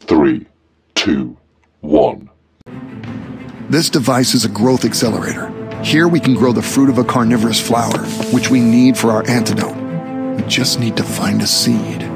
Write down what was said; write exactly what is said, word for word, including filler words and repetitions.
Three, two, one. This device is a growth accelerator. Here we can grow the fruit of a carnivorous flower, which we need for our antidote. We just need to find a seed.